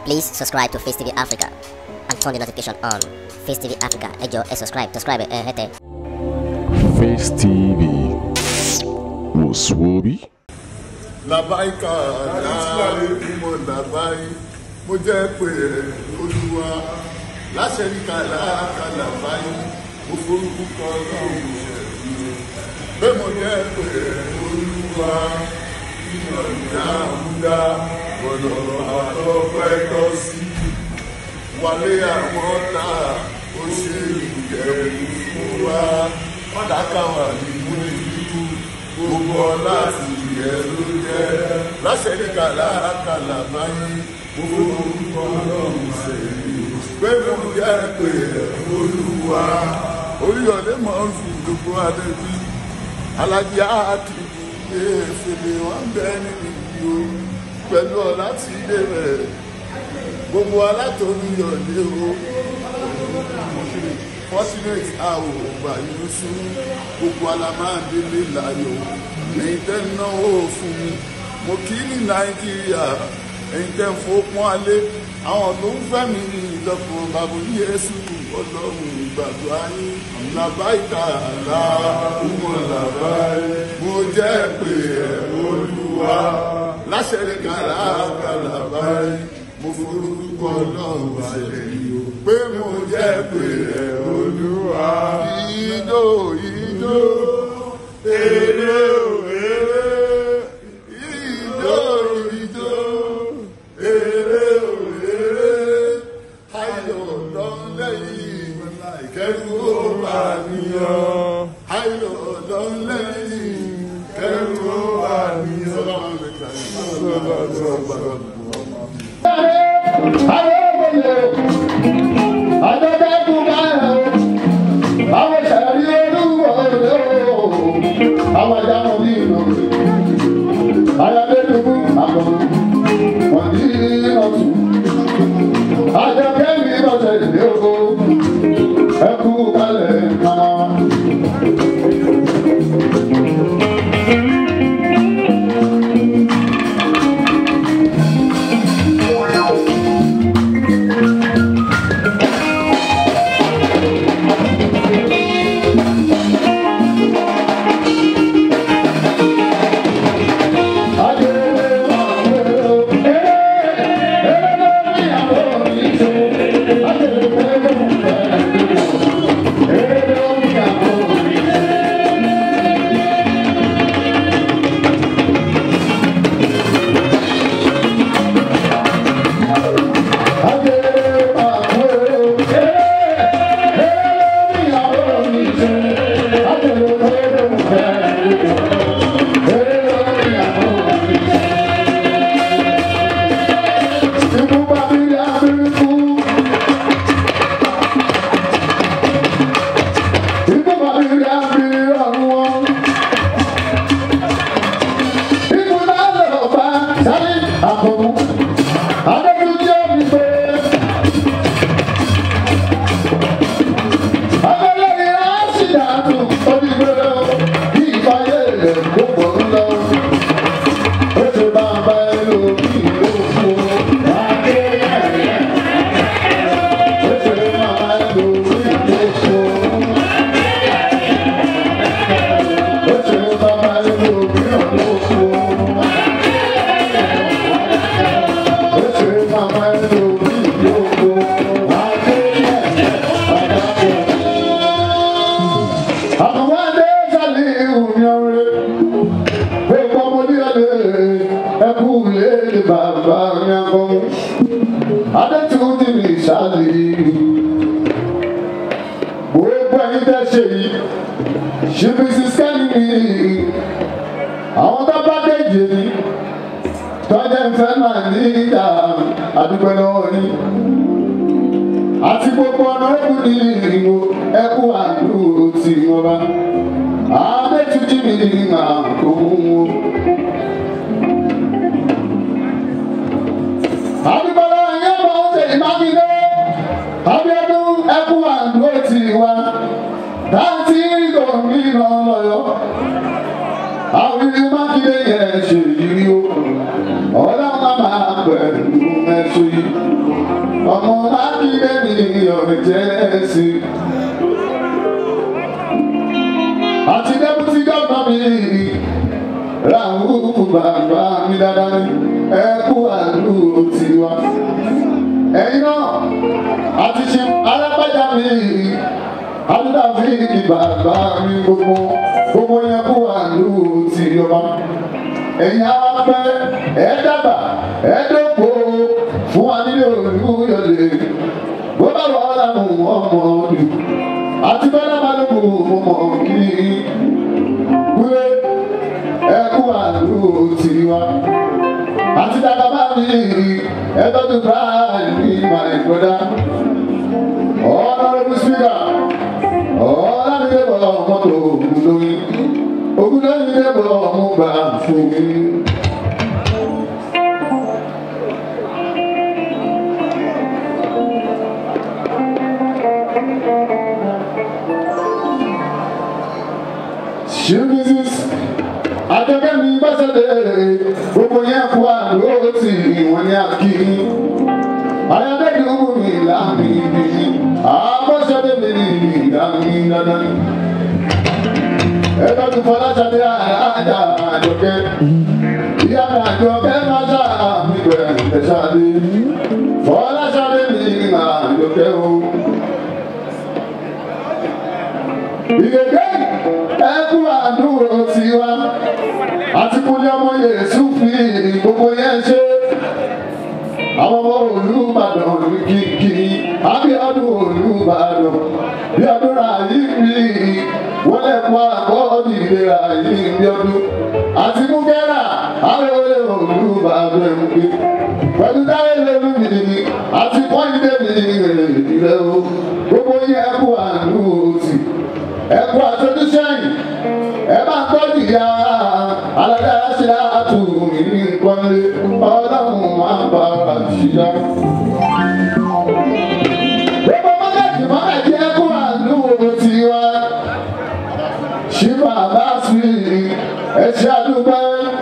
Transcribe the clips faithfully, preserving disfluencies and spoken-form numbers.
Please subscribe to Facetv Africa and turn the notification on. Facetv Africa, ẹ jọ̀ọ́ ẹ subscribe, subscribe ẹ hẹ́tẹ̀. Facetv was Swoby. Labaika mo labai mo jẹ́ pé Olúwa láṣẹ ní kàlá kàlá báyìí mo forúkọ Ọlọ́run pé mo jẹ́ pé Olúwa ìyọ̀ǹda ọ̀nà àtọ́pẹ́ tọ́ sí wálé àwọn ọ̀tá ó ṣe ìjẹ̀bù fún wa ọ̀dàkàwà nínú ìlú gbogbo ọlá àti ìyẹ́ ló jẹ́ láṣẹ ní kàlá kàlá báyìí gbogbo orúkọ Ọlọ́run sẹ́yìn pé mo jẹ́ pé Olúwa Oríyọ̀lé mọ̀ ń fi gbogbo adébí alájí àti ìfèlè wọn bẹ nínú ìlú pẹ̀lú ọlá tí ilé rẹ̀ gbogbo alátòríyọ̀lé o fortunate àwò ọgbà yìí sí gbogbo alámáàdélé láyọ̀ ẹ̀yin tẹ́ ń náwó fún mi mo kí ní Nàìjíríà ẹ̀yin tẹ́ ń fowópọ́n alé àwọn tó ń fẹ́ mi ní ìdọ́kùn bàbá Yésù Ọlọ́run ìgbàgbọ́ ayé làbáìkà aláhùnmọ̀ làbáì mo jẹ́ pé Olúwa láṣẹ ní kàlá kàlá báyìí mo forúkọ Ọlọ́run sẹ́yìn pé mo jẹ́ pé Olúwa ìjó ìjó èrè òèrè ìjó ìjó èrè òèrè ayọ̀ lọ́lẹ́yìn kẹ́rù ó bá níyàn ayọ̀ lọ́lẹ́yìn kẹ́rù ó bá níyàn. Àti gbogbo ọ̀nà ẹ̀kú ní ìrìnwó ẹ̀kú àdúró tí wọ́n bá àbẹ́tújí mi ní àkóhun wo. Àdúgbòlò ẹ̀yẹ́ bọ̀ ó ṣe ìmágídé Abíọ́dún ẹ̀kú àdúró tí wá láti gómìnà lọ́yọ́. Àwọn ìlú Mákindé yẹn ṣe ìrírí o ọlọ́run máa pẹ̀lú mẹ́sùn yìí. Ràhùn bàbá mi dáadáa ni ẹ kú àdúró tiwa. Ẹ̀yin náà àti ṣe alábàjá mi adúláfi bàbá mi gbogbo gbogbo yẹn kú àdúró tiwa. Ẹ̀yin apẹ́ ẹ dàgbà ẹ dókòó fún wa nílé Olúyọ̀lé bó bá wà ọ́ lànà ọmọ ọdún àti bọ́lá balùwò mo mọ̀ kí wúlé ẹ kú àdúró tiwa. Àti dàgbà bá mi ẹ tọ́jú báyìí my brother. Honorable speaker ọ̀làmídébọ̀ mọ́tò ògùnlóyìn ògùnlóyìn débọ̀ mú gbà fún mi. Ṣùgbọ́n àjọkẹ́ mi bá ṣẹlẹ̀ gbogbo yẹn kú àdúró tì wọ́n ní àkí. Ayọ̀dẹ́gbẹ̀ owó mi láàmì ìbí àbọ̀ṣẹ́dẹ̀ mi ní ìdámi dandan. Ẹgbẹ́ tó Fọláṣadé àjà àjọkẹ́ ìyá àjọkẹ́ máa ṣá mi bẹ̀rẹ̀ ṣáde. Fọláṣadé mi ní àjọkẹ́ o. Ìgbẹ́gbẹ́ ẹ kú àdúró tiwa àti kúlẹ̀ ọmọ Yèsù fi gbogbo yẹn ṣe. Àwọn ọmọ Olúbàdàn ní kìkì Abíọ́dún Olúbàdàn bí ọdún rà yìí rí wọ́n lè kó àgọ́ ìlera yìí bí ọdún àti múkẹ́rà àwọn olè Olúbàdàn ń gbé pẹ̀lú Táyé lẹ́nu mi àti pọ́ńdé mi ìrẹ̀lẹ̀ o gbogbo yẹn kú àdúró tì ẹ kú àtọ́jú sẹ́yìn ẹ bá ń tọ́jú ìyá alágbára sí àtúnmí nǹkanlé ọlọ́run máa ń bá a ṣíyá. gbogbo mọ́gàjì mọ́gàjì ẹ kú àdúró tiwa ṣífà bá sí ẹ ṣe àdúgbò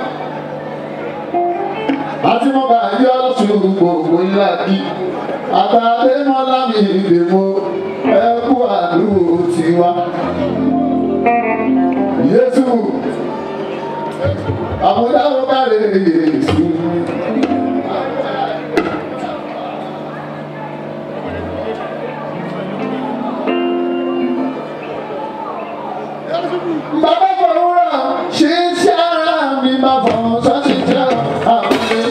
àti mọ́gà yí ọlọ́sùn gbogbo ńlá kí àtàlẹ́ mọ́lá mi ìdèmọ́ ẹ kú àdúró tiwa. Yésù àmúdáwó kárẹ̀ Yésù. Bàbá fọwọ́rọ̀ ṣe ń ṣe ara mi máa fọ̀rọ̀ sọ́sì jẹ́ àwọn ilé.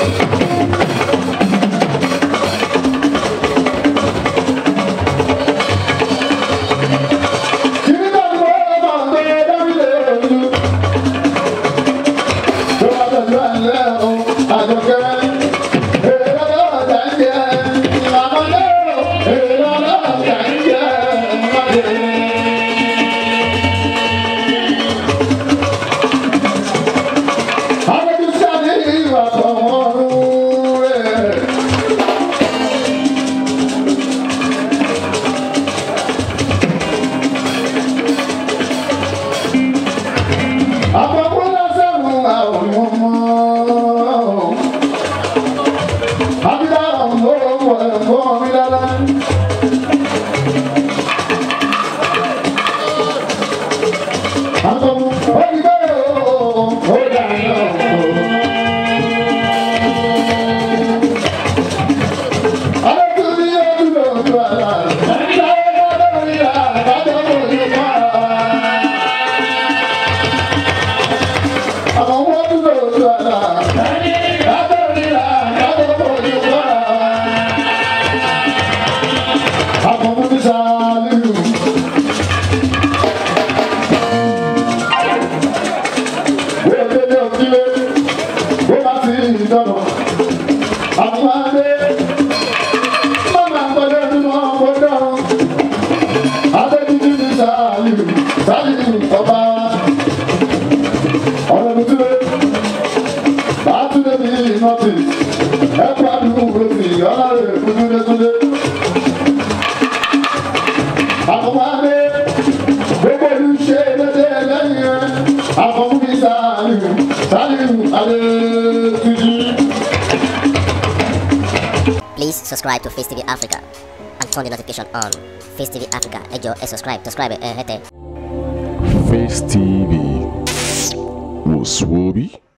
Please subscribe to Facetv Africa and turn the notification on. Facetv Africa, ẹ jọ̀ọ́ ẹ subscribe, subscribe ẹ hẹ́tẹ̀. Facetv. Muswobi.